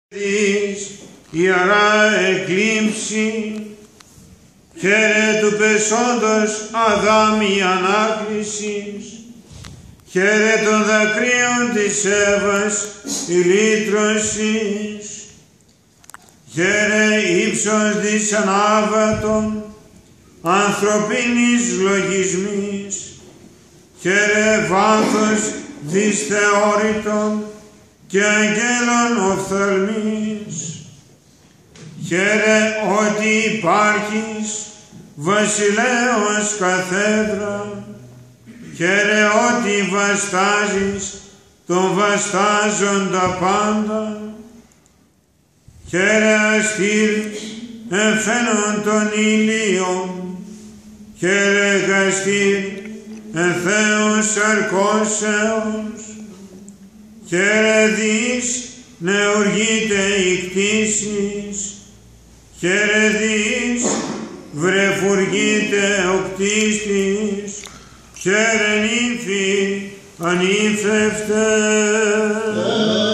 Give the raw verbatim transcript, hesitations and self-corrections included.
Της Ιερά Εκλήψη, χαίρε του πεσόντος Αδάμ η ανάκρισης, χαίρε των δακρύων της Εύας η λύτρωσης, χαίρε ύψος της ανάβατον ανθρωπίνης λογισμής, χαίρε βάθος της θεώρητον και αγγέλων οφθαλμής, χαίρε ότι υπάρχεις βασιλέος καθέδρα, χαίρε ότι βαστάζεις τον βαστάζοντα πάντα, χαίρε αστήρ εμφαίνον των ηλίων, χαίρε γαστήρ ενθέως αρκώσεως, χαίρε δις νεουργείται η κτήσης, χαίρε δις βρεφουργείται ο κτίστης, χαίρε νύφη ανήφευτε.